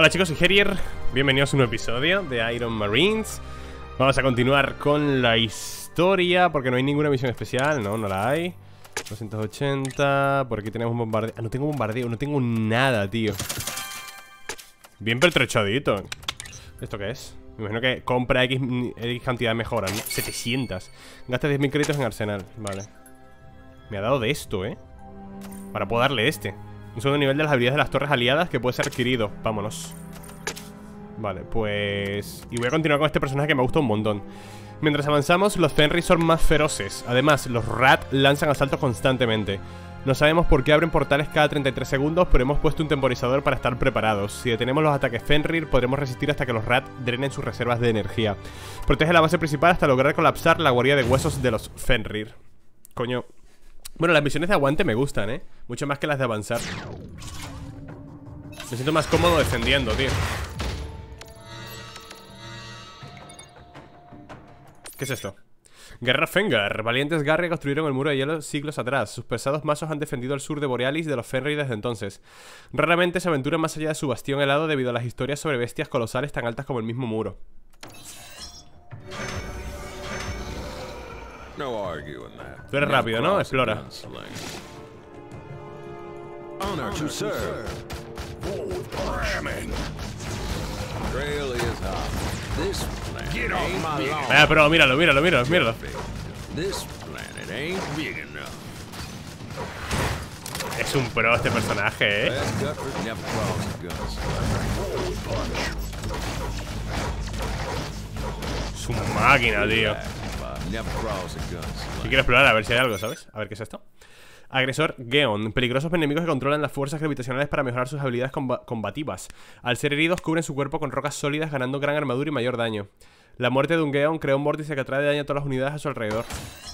Hola chicos, soy Herier. Bienvenidos a un nuevo episodio de Iron Marines. Vamos a continuar con la historia, porque no hay ninguna misión especial. No, no la hay. 280. Por aquí tenemos un bombardeo. Ah, no tengo bombardeo, no tengo nada, tío. Bien pertrechadito. ¿Esto qué es? Me imagino que compra X cantidad de mejoras, ¿no? 700. Gasta 10.000 créditos en arsenal. Vale. Me ha dado de esto, Ahora puedo darle este. Un segundo nivel de las habilidades de las torres aliadas que puede ser adquirido. Vámonos. Vale, pues... Y voy a continuar con este personaje que me gusta un montón. Mientras avanzamos, los Fenrir son más feroces. Además, los Rat lanzan asaltos constantemente. No sabemos por qué abren portales cada 33 segundos, pero hemos puesto un temporizador para estar preparados. Si detenemos los ataques Fenrir, podremos resistir hasta que los Rat drenen sus reservas de energía. Protege la base principal hasta lograr colapsar la guarida de huesos de los Fenrir. Coño. Bueno, las misiones de aguante me gustan, mucho más que las de avanzar. Me siento más cómodo defendiendo, tío. ¿Qué es esto? Guerra Fengar. Valientes Garry construyeron el muro de hielo siglos atrás. Sus pesados mazos han defendido el sur de Borealis de los Fenrir desde entonces. Raramente se aventuran más allá de su bastión helado debido a las historias sobre bestias colosales tan altas como el mismo muro. Tú eres rápido, ¿no? Explora. Pero míralo. Es un pro este personaje, Es una máquina, tío. Si quiero explorar a ver si hay algo, ¿sabes? A ver qué es esto. Agresor Geon. Peligrosos enemigos que controlan las fuerzas gravitacionales para mejorar sus habilidades combativas. Al ser heridos, cubren su cuerpo con rocas sólidas, ganando gran armadura y mayor daño. La muerte de un Geon crea un vórtice que atrae daño a todas las unidades a su alrededor.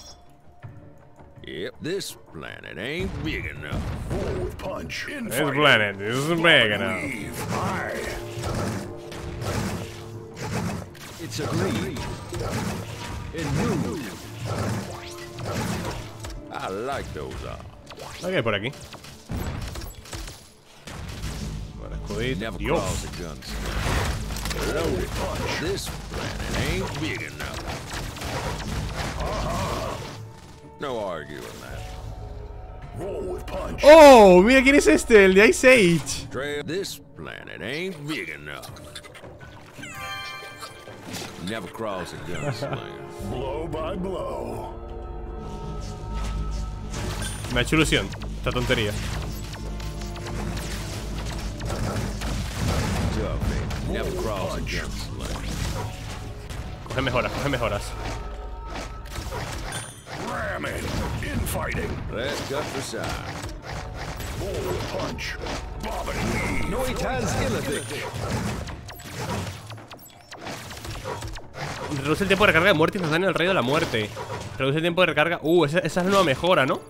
This planet isn't big enough. It's agreed. I like those. ¿Qué hay por aquí? Vale, escudito. Dios. This planet ain't big enough. No arguing that. Roll with punch. Oh, mira quién es este, el de Ice Age. This planet ain't big enough. Never cross a gunslinger. Blow by blow. Me ha hecho ilusión esta tontería. Coge mejoras. Reduce el tiempo de recarga de muerte instantánea del Rey de la Muerte. Reduce el tiempo de recarga. Esa es la nueva mejora, ¿no?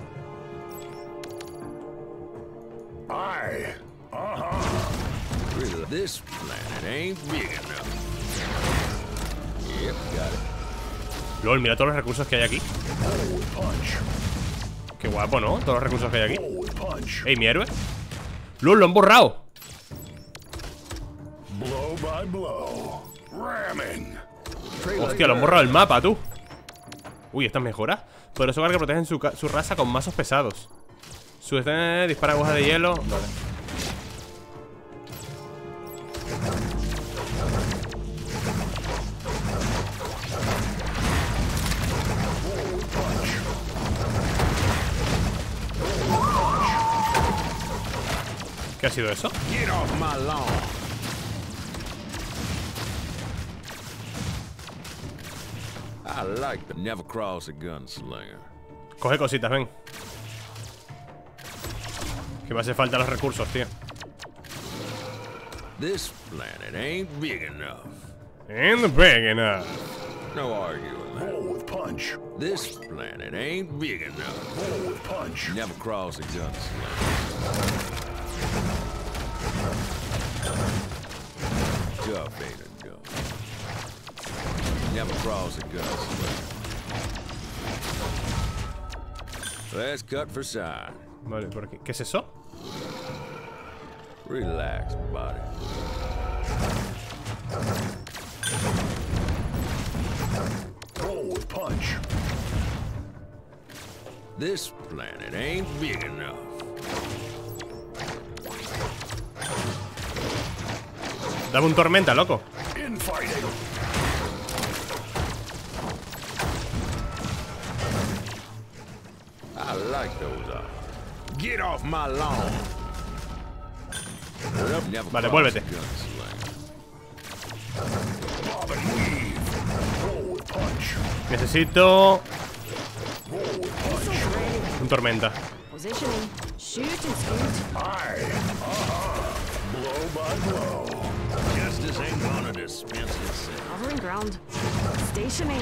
LOL, mira todos los recursos que hay aquí. Qué guapo, ¿no? Todos los recursos que hay aquí. Ey, mi héroe. LOL, lo han borrado. Hostia, lo han borrado el mapa, tú. Uy, estas mejoras. Poderoso Gar que protegen su raza con mazos pesados. Su dispara agujas de hielo. Vale. ¿Qué ha sido eso? Coge cositas, ven. Que me hace falta los recursos, tío. This planet ain't big enough. Ain't big enough. No arguing that. Roll with punch. This planet ain't big enough. Roll with punch. Never cross a gunslinger. Tough ain't a gun. Never cross a gunslinger. Let's cut for size. Vale, por aquí. ¿Qué es eso? Relax, buddy. Forward punch. This planet ain't big enough. Dame un tormenta, loco. Infighting. I like those. Get off my lawn. Vale, vuélvete. Necesito un tormenta. Positioning. Shoot and scoot. Blow by blow. Justice ain't gonna dispense itself. Covering ground. Stationing.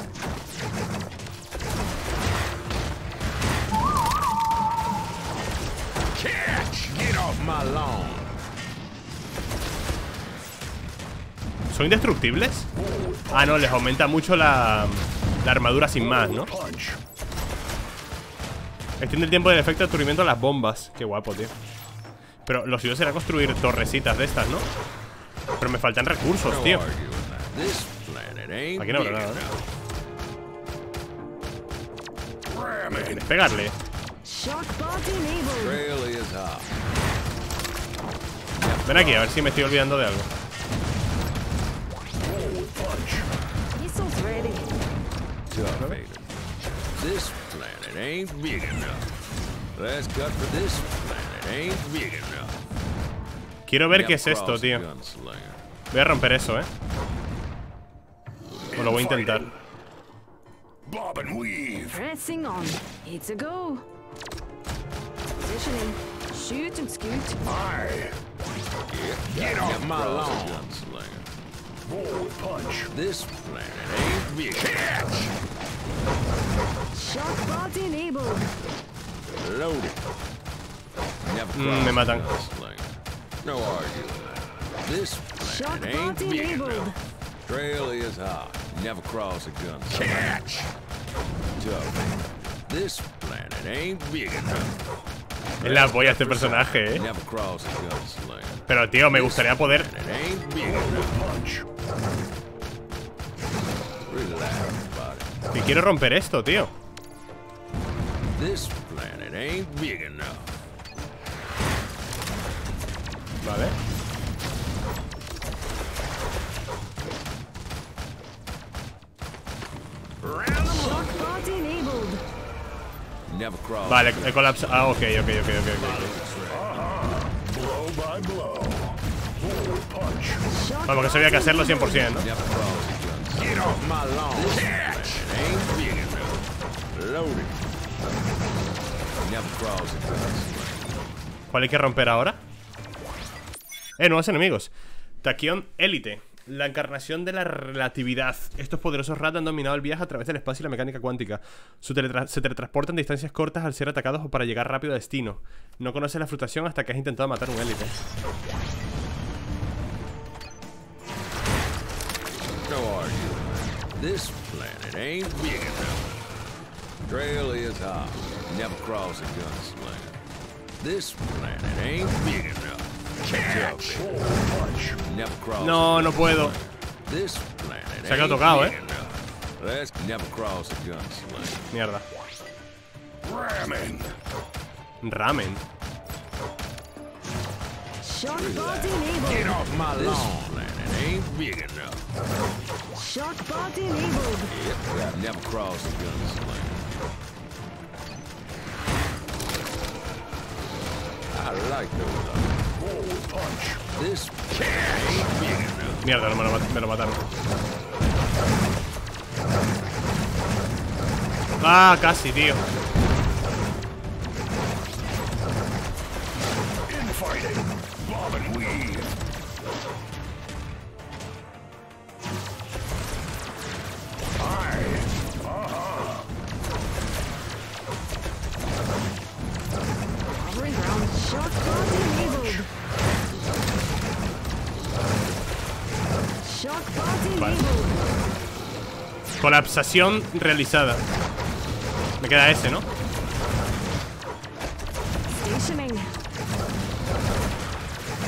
Catch! Get off my lawn. ¿Son indestructibles? Ah, no, les aumenta mucho la armadura sin más, ¿no? Extiende el tiempo del efecto de aturdimiento a las bombas. Qué guapo, tío. Pero lo suyo será construir torrecitas de estas, ¿no? Pero me faltan recursos, tío. Aquí no habrá nada, ¿no? ¿Quieres pegarle? Ven aquí, a ver si me estoy olvidando de algo. This planet ain't big enough. Let's cut for this planet ain't big enough. Quiero ver qué es esto, tío. Voy a romper eso, O lo voy a intentar. Bob and weave. Pressing on. It's a go. Positioning. Shoot and scoot. Get off my lawn. Forward punch. This planet ain't big. Catch! Shock bot enabled. Loaded. Me matan. No arguing. This Shock planet ain't bot big enabled. enough. Trail is hot. Never cross a gun. Catch! Tough. This planet ain't big enough. Es la polla este personaje, Never cross a gunslinger. Pero, tío, me gustaría poder... It ain't big enough. Relax, buddy. Que quiero romper esto, tío. This planet ain't big enough. Vale. Shock bot enabled. Never cross. Vale, he colapsado. Ah, ok. Blow by blow. Forward punch. Shock Vamos, que eso había que hacerlo 100%, ¿no? Never cross a gun. Get off my lawn. Catch! Ain't big enough. Loaded. Never cross a gun. ¿Cuál hay que romper ahora? Nuevos enemigos. Tachyon Élite. La encarnación de la relatividad. Estos poderosos rats han dominado el viaje a través del espacio y la mecánica cuántica. Se teletransportan distancias cortas al ser atacados o para llegar rápido a destino. No conoces la frustración hasta que has intentado matar a un élite. No arguing. This planet ain't big enough. Trail is hot. Never cross a gunslinger. This planet ain't big enough. Catch. Never cross. No, no puedo. This planet Se ha quedado ain't tocado, big enough. Let's never cross a gunslinger. Mierda. Ramming. Ramen. Shock bot Get enabled. off my lawn. This planet ain't big enough. Shock bot enabled. Yep. Never cross a gunslinger. I like those. Forward punch. This ain't big enough. Mierda, no me lo mataron. Ah, casi, tío. Infighting. Bob and weave. Covering ground. Shock bot enabled. Shock bot enabled. Colapsación realizada. Me queda ese, ¿no? Stationing.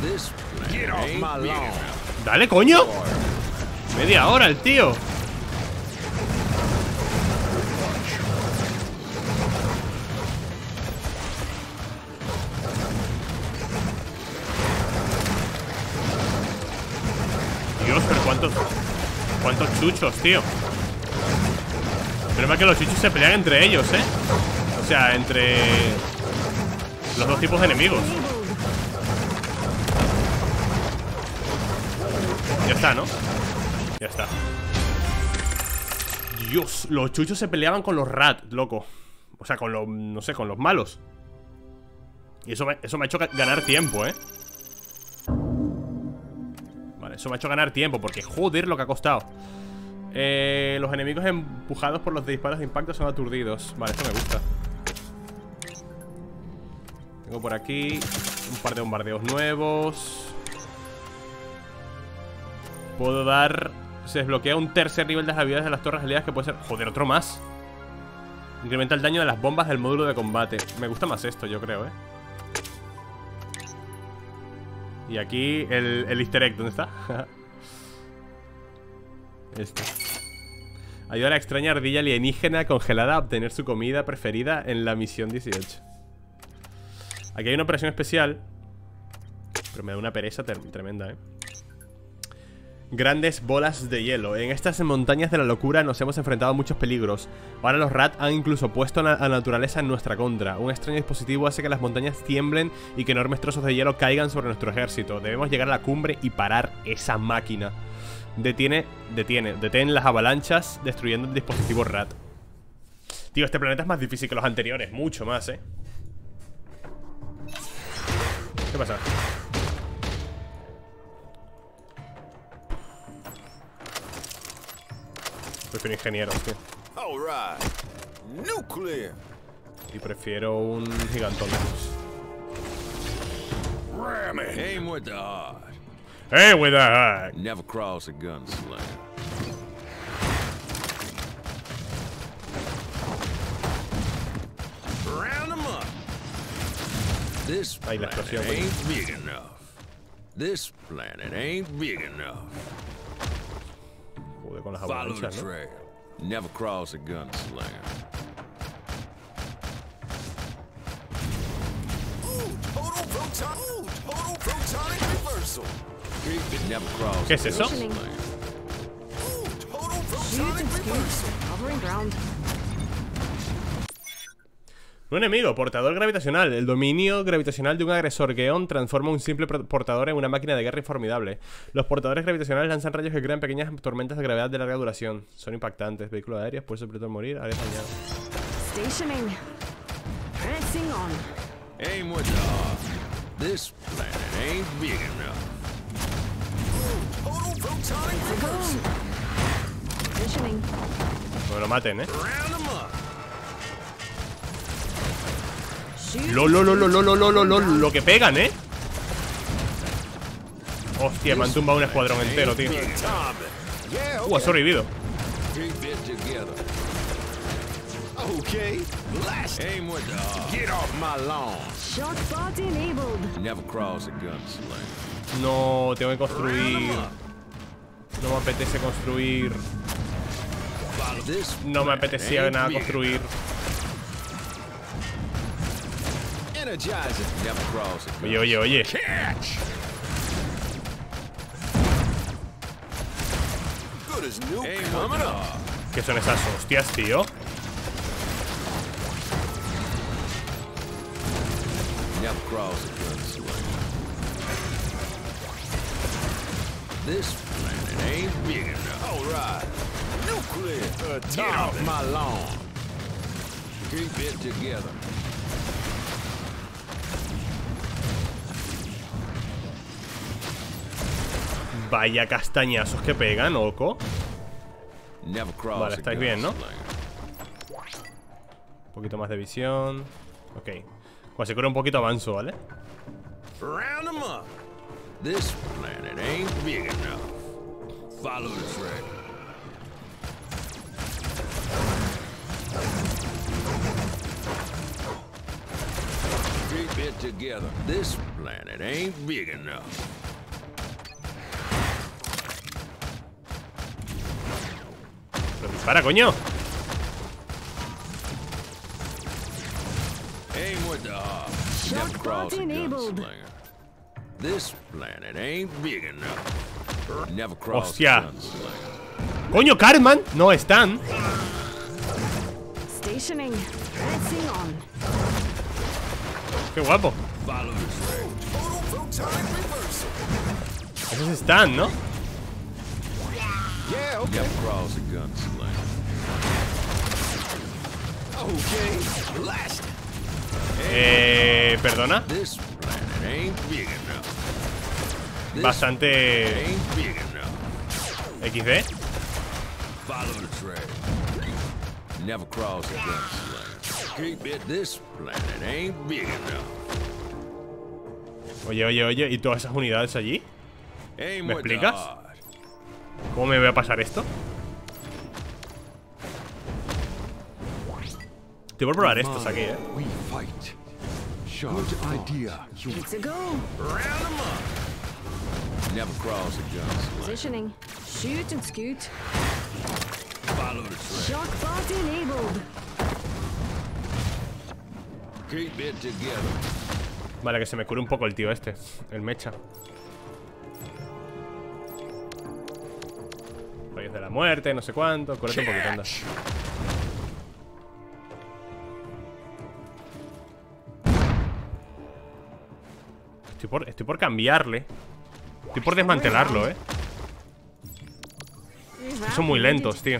This planet ain't big enough. Dale, coño. Media hora el tío. Dios, pero cuántos chuchos, tío. Pero más que los chuchos se pelean entre ellos, ¿eh? O sea, entre los dos tipos de enemigos. Ya está, ¿no? Ya está. Dios, los chuchos se peleaban con los rat, loco. O sea, con los, no sé, con los malos. Y eso me ha hecho ganar tiempo, ¿eh? Vale, eso me ha hecho ganar tiempo, porque joder lo que ha costado. Los enemigos empujados por los disparos de impacto son aturdidos. Vale, esto me gusta. Tengo por aquí un par de bombardeos nuevos. Puedo dar... Se desbloquea un tercer nivel de las habilidades de las torres aliadas, que puede ser... Joder, otro más. Incrementa el daño de las bombas del módulo de combate. Me gusta más esto, yo creo, Y aquí el easter egg, ¿dónde está? Este. Ayuda a la extraña ardilla alienígena congelada a obtener su comida preferida en la misión 18. Aquí hay una operación especial, pero me da una pereza tremenda, Grandes bolas de hielo. En estas montañas de la locura nos hemos enfrentado a muchos peligros. Ahora los Rat han incluso puesto a la naturaleza en nuestra contra. Un extraño dispositivo hace que las montañas tiemblen y que enormes trozos de hielo caigan sobre nuestro ejército. Debemos llegar a la cumbre y parar esa máquina. Detén las avalanchas destruyendo el dispositivo Rat. Tío, este planeta es más difícil que los anteriores. Mucho más, ¿Qué pasa? Prefiero ingenieros, tío. Y prefiero un gigantón de esos. Aim with the heart. Hey, with that. Never cross a gunslinger. Round them up. This Ahí la planet explosión, ain't big enough. This planet ain't big enough. Joder, con las Follow the avalanchas, ¿no? trail. Never cross a gunslinger. Total protonic reversal. Never cross ¿Qué es eso? Total Shoot protonic and scoot. reversal. Covering ground. Un enemigo, portador gravitacional. El dominio gravitacional de un agresor Geon transforma un simple portador en una máquina de guerra formidable. Los portadores gravitacionales lanzan rayos que crean pequeñas tormentas de gravedad de larga duración. Son impactantes. Vehículos aéreos, puede supletar morir, áreas dañadas. Stationing. Pressing on. Aim with the heart. This planet ain't big enough. Total protonic Go. reversal. Positioning. No me lo maten, Round them up. Shoot. Lo que pegan, Hostia, me han tumbado un escuadrón entero, tío. Ha sobrevivido. Keep it together. Okay. Blast. Aim with the heart. Get off my lawn. Shock bot enabled. Never cross a gunslinger. No, tengo que construir. No me apetece construir. This No me planet apetecía ain't nada big construir. Energize it. Never cross a Oye. Catch. Good as new. Aim Coming with the up. heart. ¿Qué son esas hostias, tío? Never cross a gunslinger. This planet ain't big enough. All right. Nuclear. Get off my lawn. Keep it together. Vaya castañazos que pegan, oco. Never cross Vale, a estáis bien, ¿no? gunslinger. Un poquito más de visión. Ok. Cuando se cura un poquito avanzo, ¿vale? Round them up. This planet ain't big enough. Follow the trail. Keep it together. This planet ain't big enough. Pero dispara, coño. Aim with the heart. Shock Never cross a bot enabled. gunslinger. This planet ain't big enough. Never cross a Hostia. gunslinger. Coño, Cartman. No están. Stationing. Pressing on. Qué guapo. Follow the trail. Photon reversal. Esos están, ¿no? Yeah, okay. Never cross a gunslinger. Okay. Blast. Perdona. This planet ain't big enough. This Bastante ain't big enough. XD. Follow the trail. Never cross a gunslinger. Keep it. This planet ain't big enough. Oye, oye, oye. ¿Y todas esas unidades allí? Aim ¿Me with the explicas? heart. ¿Cómo me voy a pasar esto? Estoy por probar estos aquí, We fight. Good idea. It's a go. Round 'em up. Never cross a gunslinger. Positioning. Shoot and scoot. Follow the trail. Shock bot enabled. Keep it together. Vale, que se me cure un poco el tío este. El mecha. Rayos de la muerte, no sé cuánto. Cúrate un poquito, anda. Estoy por cambiarle. Estoy por desmantelarlo, Son muy lentos, tío.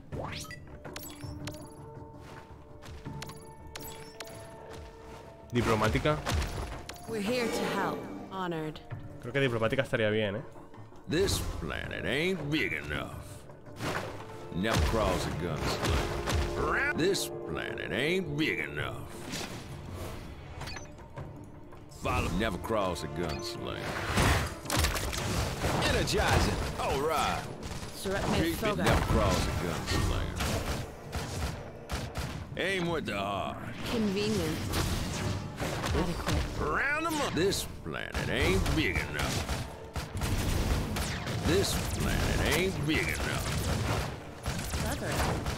Diplomática. We're here to help. Honored. Creo que diplomática estaría bien, This planet ain't big enough. Never cross a gunslinger. This planet ain't big enough. Follow. Never cross a gunslinger. Energizing. All right. Keep it. Never cross a gunslinger. Aim with the heart. Convenient. Adequate. Round 'em up. This planet ain't big enough. This planet ain't big enough. Clever.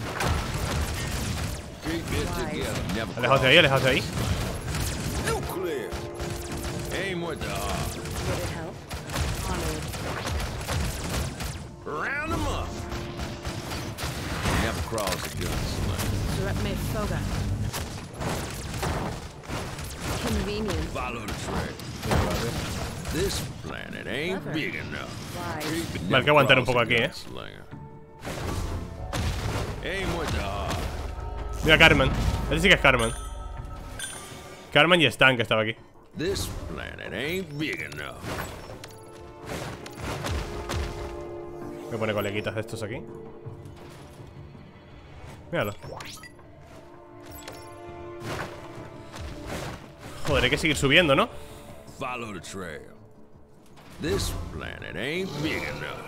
Keep it together. Never Alejaos de ahí, alejaos de ahí. Nuclear. Aim with the heart. Would it help? Honored. Round 'em up. Never cross a gunslinger. Direct me Foga. Convenient. Follow the trail. This planet ain't Clever. big enough. Wise. Keep it. Vale, hay que aguantar un poco aquí, Gunslinger. Aim with the heart. Mira, Carmen. Ese sí que es Carmen. Carmen y Stan, que estaba aquí. This planet ain't big enough. Me pone coleguitas de estos aquí. Míralo. Joder, hay que seguir subiendo, ¿no? Follow the trail. This planet ain't big enough.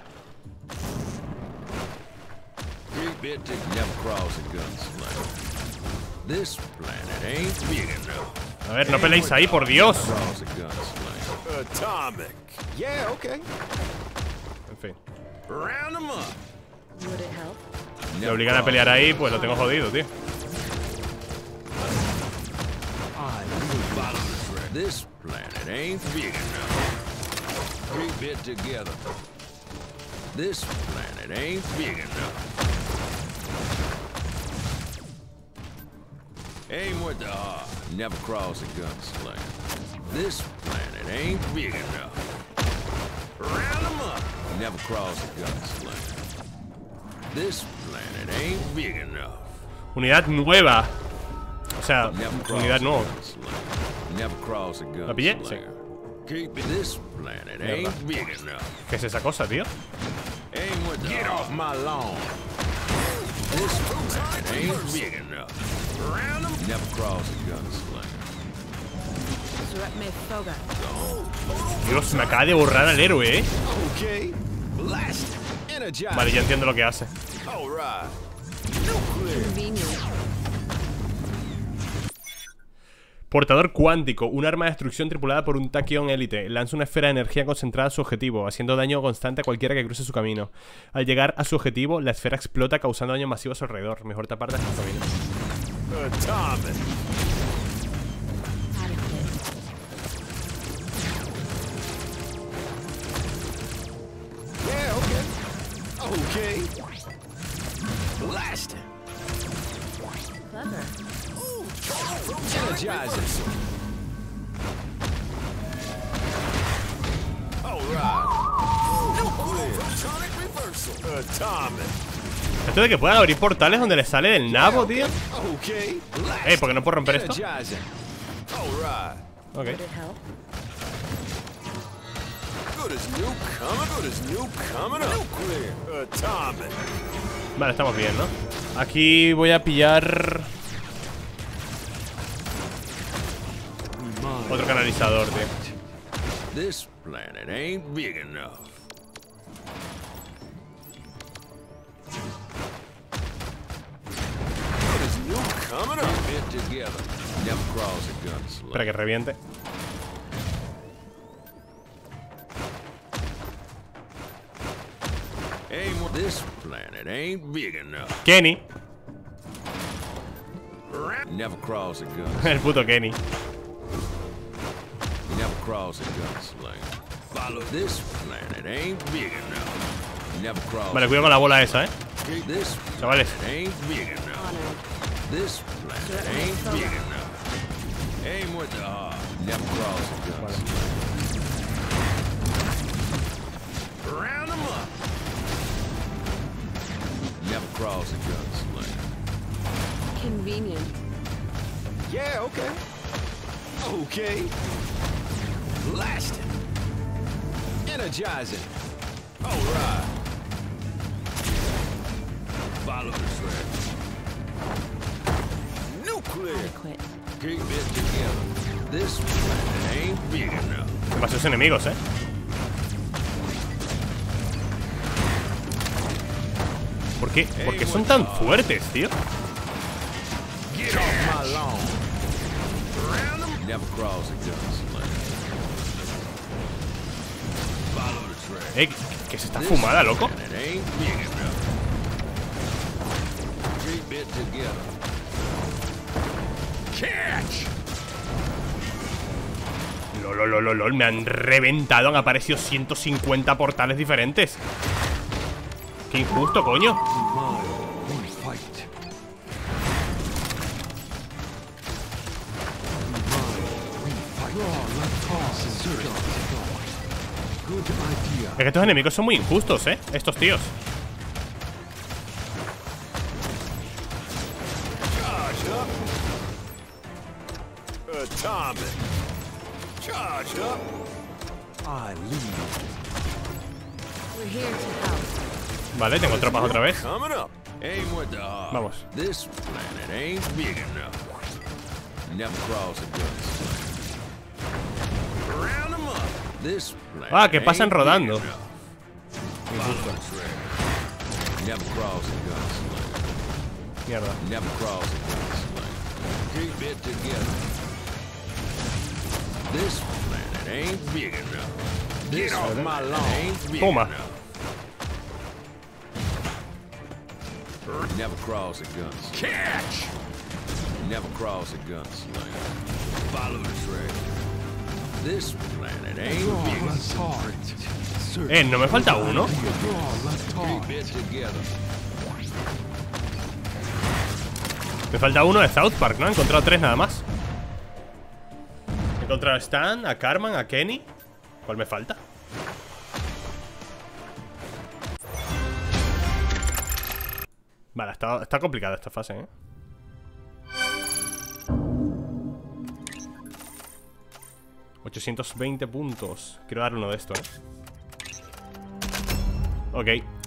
Keep it to never cross a gunslinger. This planet ain't big enough. A ver, no peleéis ahí, por Dios. Cross a gunslinger. Atomic. Yeah, okay. En fin. Round 'em up. Would it help? Si me obligan a pelear ahí, pues lo tengo jodido, tío. Follow the trail. This planet ain't big enough. Keep it together. This planet ain't big enough. Aim with the heart. Never cross a gunslinger. This planet ain't big enough. Round 'em up. Never cross a gunslinger. This planet ain't big enough. Unidad nueva. O sea, Never cross unidad a nueva. gunslinger. Never cross a ¿La pillé? Sí. gunslinger. Keep it. This planet ain't big enough. ¿Qué es esa cosa, tío? Aim with the Get off my lawn. This planet ain't big enough. Round 'em. Never cross a gunslinger. Direct me Foga. Dios, me acaba de borrar al héroe, Okay. Blast. Energizing. Vale, ya entiendo lo que hace. All right. Nuclear. Convenient. Portador cuántico, un arma de destrucción tripulada por un taquión élite. Lanza una esfera de energía concentrada a su objetivo, haciendo daño constante a cualquiera que cruce su camino. Al llegar a su objetivo, la esfera explota causando daño masivo a su alrededor. Mejor tapar de su camino. Atomic. Yeah, okay. Okay. Blast. Clever. Energizing. All right. Nuclear. Protonic reversal. Atomic. Esto de que puedan abrir portales donde le sale del nabo, tío. Okay. ¿Por qué no puedo romper esto? Energizing. All right. Ok. Would it help? Good as new coming. Good as new coming up. Nuclear. Atomic. Vale, estamos bien, ¿no? Aquí voy a pillar otro canalizador, tío. This planet ain't big enough. Good as new coming up. Fit together. Never cross a gunslinger. Espera que reviente. This planet ain't big enough. Kenny. Never cross a gun. El puto Kenny. Never cross a gunslinger. Follow this planet ain't big enough. Never cross. Vale, cuidado con la bola esa, This Chavales. planet ain't big enough. Honored. This planet ain't big enough. Aim with the heart. Never cross a gunslinger. Round 'em up. Never cross a gunslinger. Convenient. Yeah, okay. Okay. Blasting. Energizing. All right. Follow the thread. Nuclear. Adequate. Keep it together. This planet ain't big enough. Demasiados enemigos, ¿Por qué? ¿Por qué son tan fuertes, tío? Get off my lawn. Round 'em. Never cross a gunslinger. Follow the thread. ¿Qué es esta fumada, loco? Planet ain't big enough. Keep it together. Catch. Lol, me han reventado. Han aparecido 150 portales diferentes. Qué injusto, coño. Es que estos enemigos son muy injustos, estos tíos. Charge up. Atomic. Charge up. I lead. We're here to help. Vale, tengo tropas otra vez. Coming up. Aim with the heart. Vamos. This planet ain't big enough. Never cross a gunslinger. Round 'em up. This planet que pasan ain't rodando. big enough. Follow the thread. Never cross a gunslinger. Mierda. Never cross a gunslinger. Keep it together. This planet ain't big enough. This off my planet lawn. ain't big Toma. enough. Never cross a gunslinger. Catch! Never cross a gunslinger. Follow the thread. This planet ain't big enough. ¿No me falta uno? Keep it together. Me falta uno de South Park, ¿no? He encontrado 3 nada más. He encontrado a Stan, a Cartman, a Kenny. ¿Cuál me falta? Vale, está complicada esta fase, ¿eh? $820 puntos. Quiero darle uno de estos, Ok.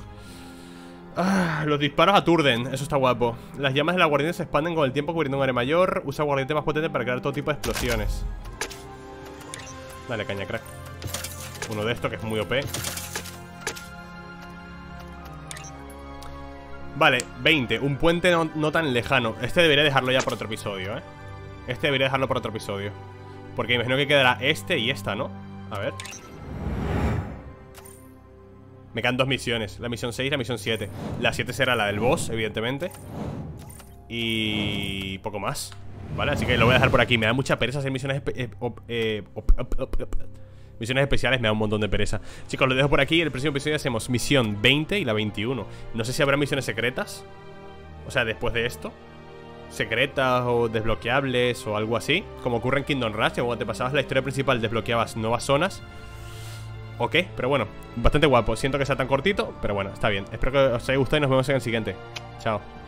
Los disparos aturden, eso está guapo. Las llamas de la guardián se expanden con el tiempo cubriendo un área mayor. Usa guardiente más potente para crear todo tipo de explosiones. Dale, caña, crack. Uno de estos que es muy OP. Vale, 20. Un puente no tan lejano. Este debería dejarlo ya por otro episodio, Este debería dejarlo para otro episodio, porque imagino que quedará este y esta, ¿no? A ver. Me quedan 2 misiones, la misión 6 y la misión 7. La 7 será la del boss, evidentemente. Y poco más, ¿vale? Así que lo voy a dejar por aquí. Me da mucha pereza hacer misiones misiones especiales, me da un montón de pereza. Chicos, lo dejo por aquí. En el próximo episodio hacemos misión 20 y la 21. No sé si habrá misiones secretas, o sea, después de esto, secretas o desbloqueables o algo así, como ocurre en Kingdom Rush, que cuando te pasabas la historia principal desbloqueabas nuevas zonas. Ok, pero bueno, bastante guapo. Siento que sea tan cortito, pero bueno, está bien. Espero que os haya gustado y nos vemos en el siguiente. Chao.